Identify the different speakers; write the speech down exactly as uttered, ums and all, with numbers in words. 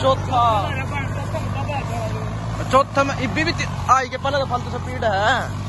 Speaker 1: चौथा चौथा में इब्बी भी आई के पहले तो फालतू स्पीड है।